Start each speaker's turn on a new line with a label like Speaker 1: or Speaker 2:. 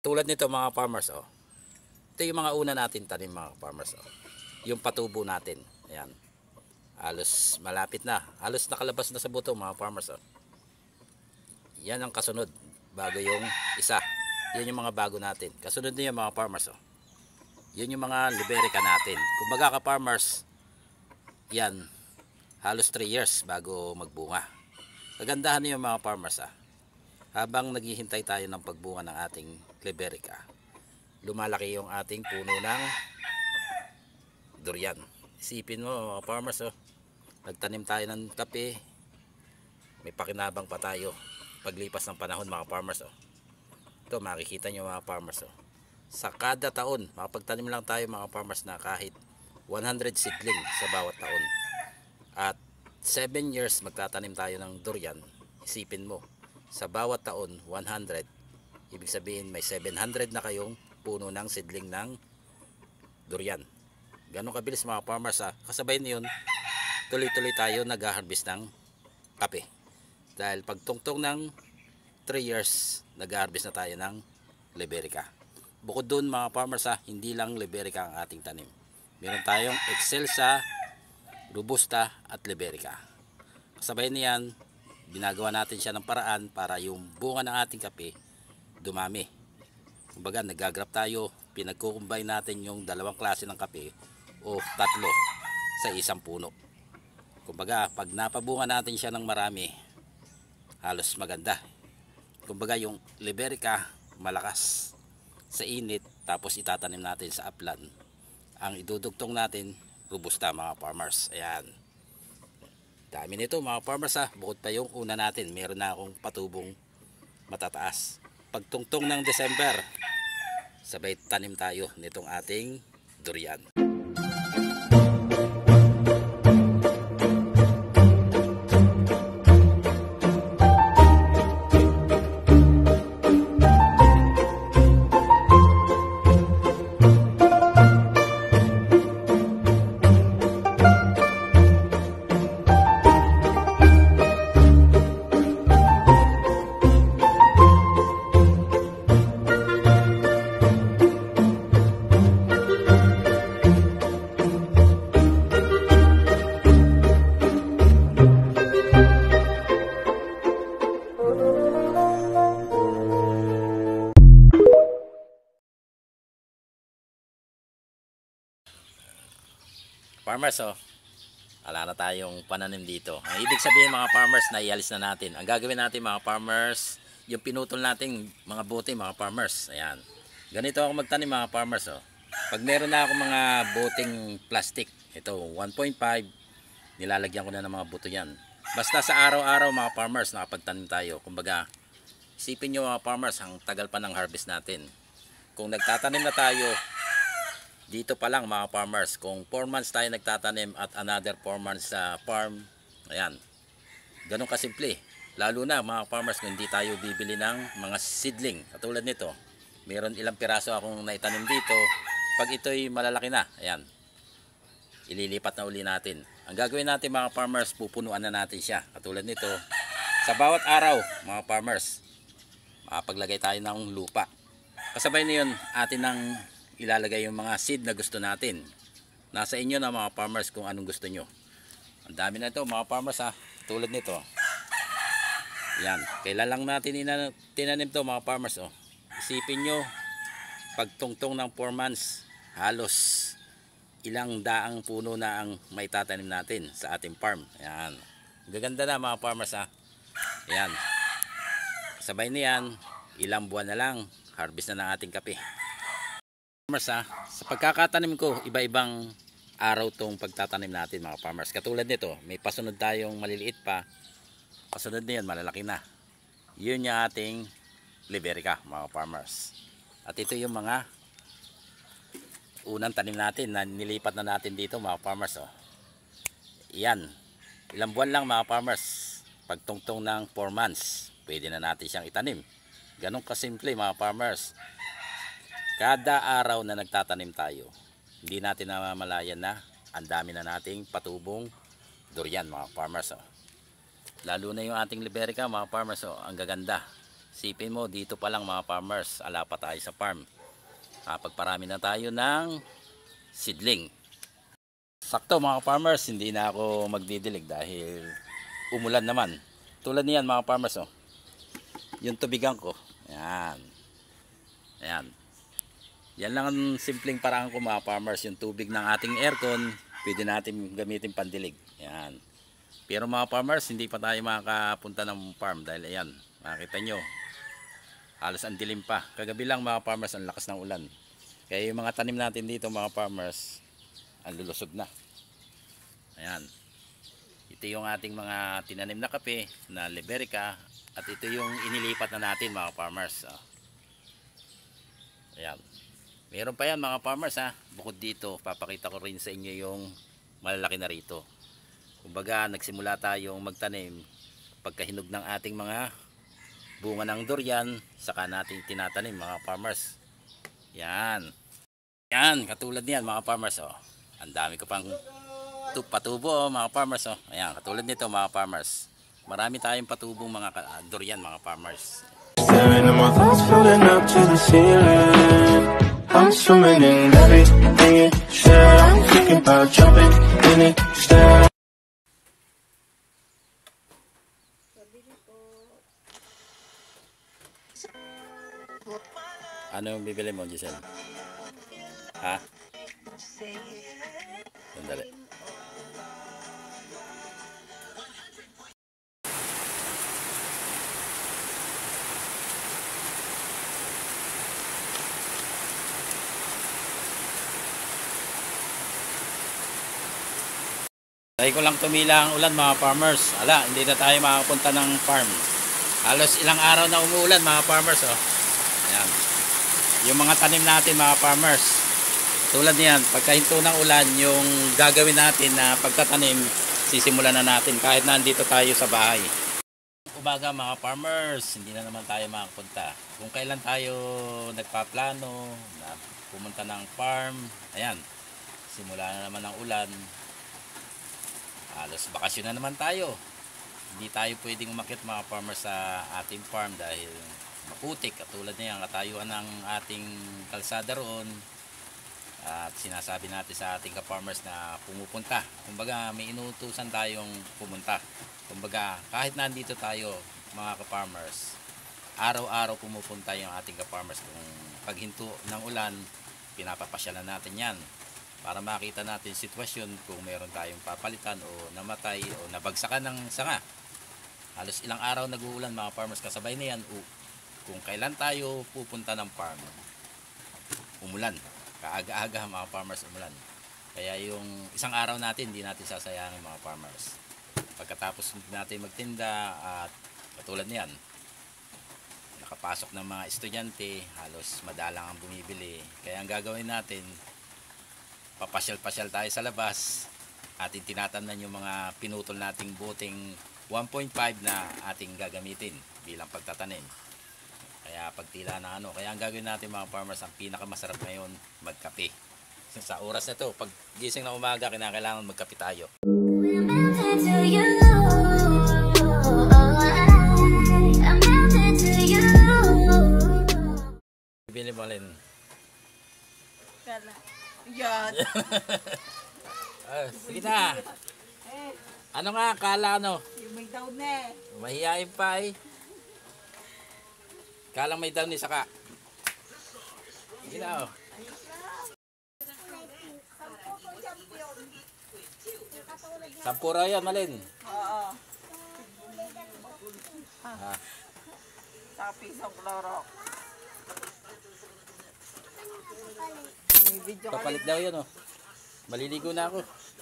Speaker 1: Tulad nito mga farmers, oh. Ito yung mga una natin tanim mga farmers, oh. Yung patubo natin. Ayan. Halos malapit na. Halos nakalabas na sa buto mga farmers, oh. Yan ang kasunod bago yung isa. Yan yung mga bago natin. Kasunod na yung mga farmers, oh. Yan yung mga liberica natin. Kumbaga ka farmers, yan halos 3 years bago magbunga. Kagandahan niyo mga farmers, ah. Habang naghihintay tayo ng pagbunga ng ating liberica, lumalaki yung ating puno ng durian. Isipin mo mga farmers, oh. Nagtanim tayo ng kape, may pakinabang pa tayo paglipas ng panahon mga farmers, oh. Ito makikita nyo mga farmers, oh. Sa kada taon makapagtanim lang tayo mga farmers na kahit 100 seedling sa bawat taon, at 7 years magtatanim tayo ng durian. Isipin mo, sa bawat taon 100, ibig sabihin may 700 na kayong puno ng seedling ng durian. Ganun kabilis mga farmers, ha. Kasabay niyon, tuloy-tuloy tayo nag-harvest ng kape. Dahil pagtungtong ng 3 years, nag-harvest na tayo ng liberica. Bukod doon mga farmers, ha, hindi lang liberica ang ating tanim. Meron tayong excelsa, robusta at liberica. Kasabay niyan, ginagawa natin siya ng paraan para yung bunga ng ating kape dumami. Kumbaga nagagrap tayo, pinagkukumbay natin yung dalawang klase ng kape o tatlo sa isang puno. Kumbaga pag napabunga natin siya ng marami, halos maganda. Kumbaga yung liberica malakas sa init, tapos itatanim natin sa upland. Ang idudugtong natin robusta mga farmers. Ayan. Dami nito mga farmers, ha. Bukod pa yung una natin, meron na akong patubong matataas. Pagtungtong ng December, sabay tanim tayo nitong ating durian. Farmers, oh, wala na tayong pananim dito. Ang ibig sabihin mga farmers, na ialis na natin. Ang gagawin natin mga farmers, yung pinutol nating mga bote mga farmers. Ayan. Ganito ako magtanim mga farmers, oh. Pag meron na ako mga boteng plastic, ito 1.5, nilalagyan ko na ng mga buto yan. Basta sa araw-araw mga farmers, nakapagtanim tayo. Kumbaga, isipin nyo mga farmers, ang tagal pa ng harvest natin. Kung nagtatanim na tayo, dito pa lang mga farmers, kung 4 months tayo nagtatanim at another 4 months sa farm, ayan, ganun kasimple. Lalo na mga farmers, kung hindi tayo bibili ng mga seedling katulad nito, meron ilang piraso akong naitanim dito. Pag ito'y malalaki na, ayan, ililipat na uli natin. Ang gagawin natin mga farmers, pupunuan na natin siya katulad nito. Sa bawat araw mga farmers, makapaglagay tayo ng lupa. Kasabay na yun, atin ng ilalagay yung mga seed na gusto natin. Nasa inyo na mga farmers kung anong gusto nyo. Ang dami na ito mga farmers, ha. Tulad nito. Yan. Kailan lang natin tinanim to mga farmers, oh. Isipin nyo, pagtungtong ng 4 months, halos ilang daang puno na ang may tatanim natin sa ating farm. Yan. Gaganda na mga farmers, ha. Yan. Sabay niyan, ilang buwan na lang, harvest na ng ating kape. Farmers, ha, sa pagkakatanim ko, iba-ibang araw tong pagtatanim natin mga farmers. Katulad nito, may pasunod tayong maliliit pa. Pasunod na yan, malalaki na. Yun yung ating liberica mga farmers. At ito yung mga unang tanim natin na nilipat na natin dito mga farmers, oh. Yan. Ilang buwan lang mga farmers. Pagtungtong ng 4 months, pwede na natin siyang itanim. Ganun kasimple mga farmers. Kada araw na nagtatanim tayo, hindi natin namamalayan na ang dami na nating patubong durian mga farmers, oh. Lalo na yung ating liberica mga farmers, oh, ang gaganda. Sipin mo, dito pa lang mga farmers, ala pa tayo sa farm. Pagparami na tayo ng seedling. Sakto mga farmers, hindi na ako magdidilig dahil umulan naman. Tulad niyan mga farmers, oh. Yung tubigan ko. Ayan. Ayan. Yan lang ang simpleng paraan ko mga farmers. Yung tubig ng ating aircon, pwede natin gamitin pandilig. Ayan. Pero mga farmers, hindi pa tayo makakapunta ng farm dahil ayan, makikita nyo. Halos ang dilim pa. Kagabi lang mga farmers, ang lakas ng ulan. Kaya yung mga tanim natin dito mga farmers, ang lulusog na. Ayan. Ito yung ating mga tinanim na kape na Liberica. At ito yung inilipat na natin mga farmers. Ayan. Meron pa yan mga farmers ha. Bukod dito, papakita ko rin sa inyo yung malalaki na rito. Kumbaga, nagsimula tayong magtanim pagkahinog ng ating mga bunga ng durian, saka natin tinatanim mga farmers. Yan. Yan, katulad niyan mga farmers. Oh. Ang dami ko pang patubo mga farmers. Oh. Ayan, katulad nito mga farmers. Marami tayong patubong mga durian mga farmers.
Speaker 2: Staring at my thoughts floating up to the ceiling. I'm swimming in everything you said. I'm thinking about jumping in it instead.
Speaker 1: Ano yung bibili mo, Giselle? Ha? Sandali. Dahil ko lang tumila ang ulan mga farmers. Ala, hindi na tayo makapunta ng farm. Halos ilang araw na umuulan mga farmers. Oh. Ayan. Yung mga tanim natin mga farmers. Tulad niyan, pagkahinto ng ulan, yung gagawin natin na pagtatanim, sisimulan na natin kahit nandito tayo sa bahay. Umaga mga farmers, hindi na naman tayo makapunta. Kung kailan tayo nagpaplano na pumunta ng farm, ayan, simula na naman ang ulan. Halos bakasyon na naman tayo. Hindi tayo pwedeng umakyat mga farmers sa ating farm dahil maputik. Katulad na yan, katayuan ng ating kalsada roon. At sinasabi natin sa ating ka-farmers na pumupunta. Kumbaga may inuutusan tayong pumunta. Kumbaga kahit nandito tayo mga ka-farmers, araw-araw pumupunta yung ating ka-farmers. Kung paghinto ng ulan, pinapapasyalan natin yan para makita natin sitwasyon kung meron tayong papalitan o namatay o nabagsakan ng sanga. Halos ilang araw nag-uulan mga farmers, kasabay na yan kung kailan tayo pupunta ng farm. Umulan, kaaga-aga mga farmers, umulan. Kaya yung isang araw natin hindi natin sasayangin mga farmers. Pagkatapos natin magtinda at katulad niyan, nakapasok ng mga estudyante, halos madalang ang bumibili. Kaya ang gagawin natin, papasyal-pasyal tayo sa labas at tinatamnan yung mga pinutol nating buting 1.5 na ating gagamitin bilang pagtatanim. Kaya pagtila na ano, kaya ang gagawin natin mga farmers, ang pinakamasarap ngayon, magkape. Sa oras na to, pag gising na umaga, kinakailangan magkape tayo. Bili mo rin.
Speaker 3: Yan.
Speaker 1: Sige na. Ano nga, kala ano?
Speaker 3: Yung may daw na eh.
Speaker 1: Mahihain pa eh. Kalang may down ni saka. Sige na oh. Sampura yan, Malin.
Speaker 3: Oo.
Speaker 1: Ah.
Speaker 3: Sa pisong kloro. May video ka
Speaker 1: Papalit daw yan oh. Maliligo na ako.